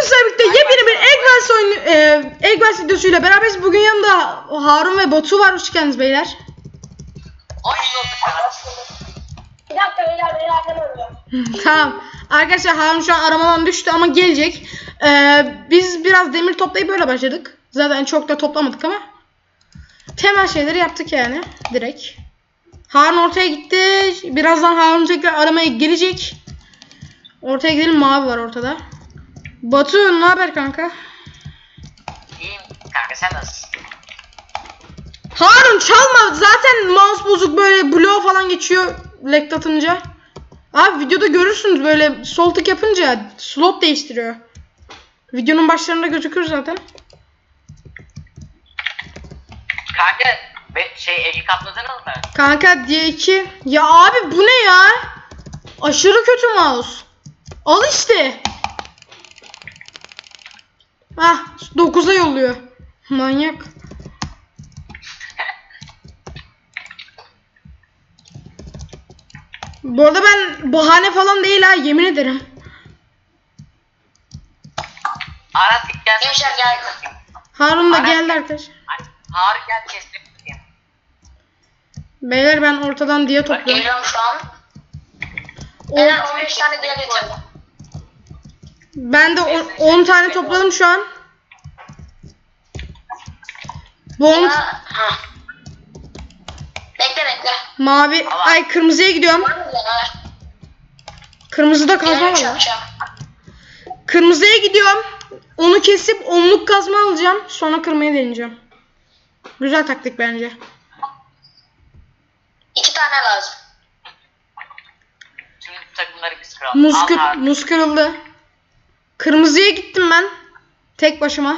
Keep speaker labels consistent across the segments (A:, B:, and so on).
A: sizlerle birlikte yepyeni bir Egg Wars videosuyla beraberiz. Bugün yanımda Harun ve Batu var. Hoş geldiniz beyler.
B: Bir dakika beyler beni arkamda.
A: Tamam. Arkadaşlar Harun şu an aramadan düştü ama gelecek. Biz biraz demir toplayıp böyle başladık. Zaten çok da toplamadık ama temel şeyleri yaptık yani direkt. Harun ortaya gitti. Birazdan Harun tekrar aramaya gelecek. Ortaya gidelim, mavi var ortada. Batu ne haber kanka?
C: İyiyim kanka, sen nasılsın?
A: Harun çalma, zaten mouse bozuk, böyle bloğu falan geçiyor lekt atınca. Abi videoda görürsünüz, böyle sol tık yapınca slot değiştiriyor. Videonun başlarında gözükür zaten.
C: Kanka Egi kapladınız mı?
A: Kanka diye 2. Ya abi bu ne ya? Aşırı kötü mouse. Al işte. Hah 9'a yolluyor. Manyak. Bu arada ben bahane falan değil ha, yemin ederim.
C: Aras gel.
B: Gençler geldi.
A: Harun da
C: Aras
A: geldi
C: gel.
A: arkadaşlar.
C: Harun gel kestim.
A: Beyler ben ortadan diye topluyorum.
B: Geliyorum şu an. Beyler 15 tane diye getirdim.
A: Ben de 10 tane topladım şu an. Bu 10
B: Bekle.
A: mavi, ay kırmızıya gidiyorum. Kırmızıda kazma var. Kırmızıya gidiyorum. Onu kesip onluk kazma alacağım. Sonra kırmayı deneyeceğim. Güzel taktik bence.
B: 2 tane lazım.
C: Şimdi takımları biz kıralım.
A: Muz kırıldı. Kırmızıya gittim ben. Tek başıma.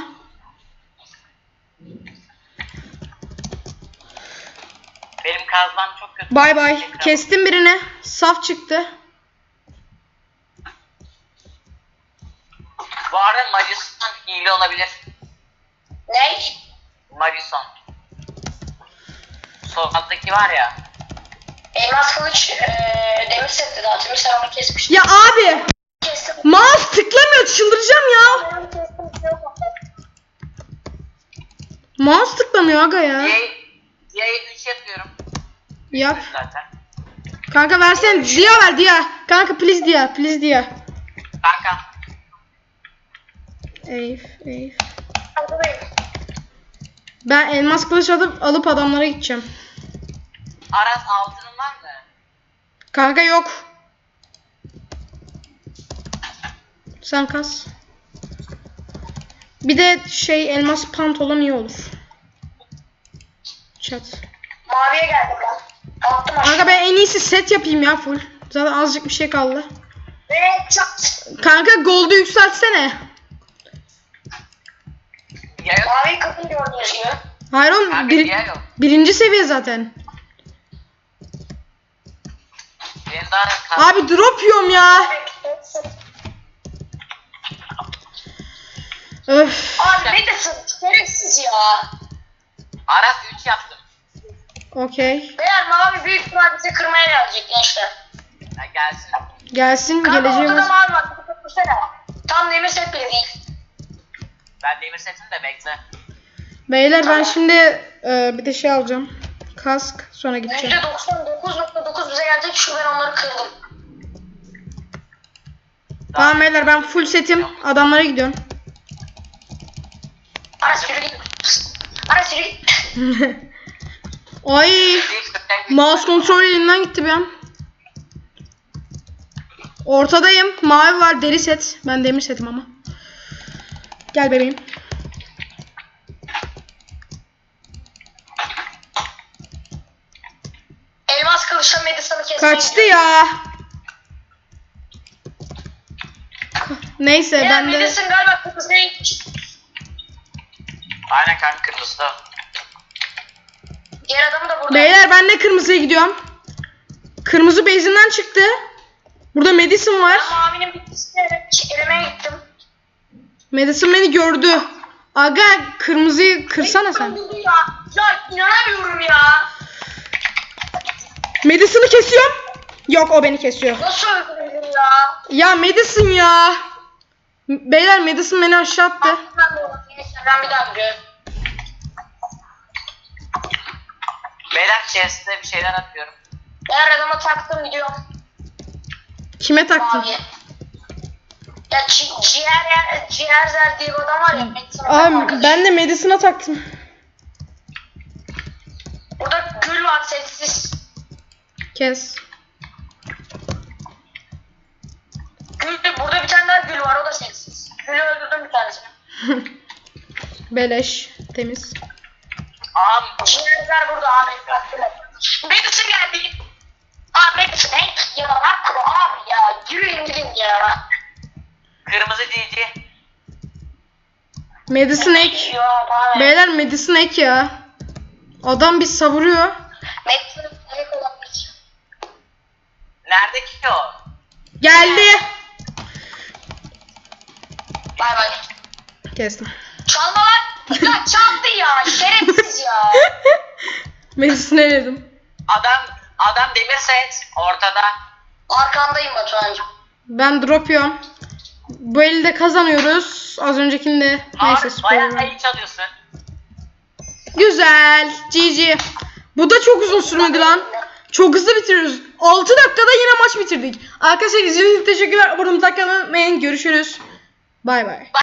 C: Benim kazmam çok kötü.
A: Bay bay. Kestim birini. Saf çıktı.
C: Bu arada Madison hile olabilir.
B: Ne?
C: Madison. Sol alttaki var ya.
B: Elmas kılıç demir setti dağıtmış. Sen onu kesmiştin.
A: Ya abi.
B: Kestim.
A: Mouse tıklamıyor. Çıldıracağım ya.
B: Ben kestim.
A: Mouse tıklamıyor aga ya.
C: Diğer 3 yapıyorum.
A: Yap.
C: Zaten.
A: Kanka versene. Dia ver Dia. Kanka please Dia. Please Dia.
C: Kanka.
A: Eyf.
B: Buradayım.
A: Ben elmas kılıç alıp adamlara gideceğim.
C: Aras altının var mı?
A: Kanka yok. Sen kas. Bir de elmas pantolon iyi olur. Çat.
B: Maviye geldim ben. Attım aşağı.
A: Kanka ben en iyisi set yapayım ya full. Zaten azıcık bir şey kaldı.
B: Ve çat.
A: Kanka gold'u yükseltsene.
C: Yayın.
B: Maviyi kapın gördüğünüz gibi.
A: Hayır oğlum
C: Kanka diğer yok.
A: birinci seviye zaten.
C: Benim daha
A: Abi drop yiyorum ya. Öf.
B: Abi ne desin? Gereksiz ya.
C: Aras 3 yaptım.
A: Okey.
B: Beyler mavi büyük ihtimal bizi kırmaya gelecek gençler.
C: Ya gelsin.
A: Gelsin
B: Kanka
A: geleceğimiz.
B: ortada mavi var. Tam demir set bile değil.
C: Ben demir setim de bekle.
A: Beyler ben şimdi bir de şey alacağım. Kask, sonra gideceğim.
B: %99.9 bize gelecek. Şu ben onları kırdım.
A: Tamam beyler ben full setim. Adamlara gidiyorum.
B: Aras yürü git. Aras yürü git.
A: Ay. Mouse kontrol elimden gitti bir an. Ortadayım. Mavi var, deri set. Ben demir setim ama. Gel bebeğim.
B: Elmas kılıçla Madison'ı kestim.
A: Kaçtı ya. Neyse ben de.
B: Madison galiba kırmızıya gitmiş.
C: Aynen kanka, kırmızıda.
B: Diğer adam da burada.
A: Beyler ben de kırmızıya gidiyorum. Kırmızı base'inden çıktı. Burada Madison var.
B: Ben mavinin bitkisini elemeye gittim.
A: Madison beni gördü. Aga kırmızıyı kırsana sen.
B: Ya inanamıyorum ya.
A: Madison'ı kesiyorum. Yok o beni kesiyor.
B: Nasıl öldürdün ya?
A: Ya Madison ya. Beyler Madison beni aşağı attı.
B: Ben bir daha giriyorum.
C: Beyler chest'e bir şeyler atıyorum.
B: Ben adama taktım gidiyorum.
A: Kime taktın?
B: Abi. Ya ciğerzer diye bir adam var ya.
A: Abi ben de Madison'a taktım.
B: Burada gül var sessiz.
A: Kes.
B: Gül, burada bir tane daha gül var o da sessiz. Gülü öldürdüm bir tanesini.
A: Beleş. Temiz.
B: Ciğerzer burada abi. Madison geldi. Abi Madison ya makro abi ya. Yürüyün gidin ya.
C: Kırmızı GG.
A: Madison ek.
B: Ya abi.
A: Beyler Madison ek ya. Adam bir savuruyor.
B: Madison ek olabilir.
C: Nerede ki o?
A: Geldi.
B: Bay bay.
A: Kestim.
B: Çalma lan. Ya çaldı ya. Şerefsiz ya.
A: Madison'ı eledim.
C: Adam demir set ortada.
B: Arkandayım Batuhan'cığım.
A: Ben drop yiyorum. Bu elde kazanıyoruz. Az öncekinde neyse
C: Bayağı
A: spoiler.
C: iyi çalıyorsun.
A: Güzel. GG. Bu da çok uzun sürmedi lan. Çok hızlı bitiriyoruz. 6 dakikada yine maç bitirdik. Arkadaşlar izlediğiniz için teşekkürler. Abone olmayı unutmayın. Görüşürüz. Bay bay.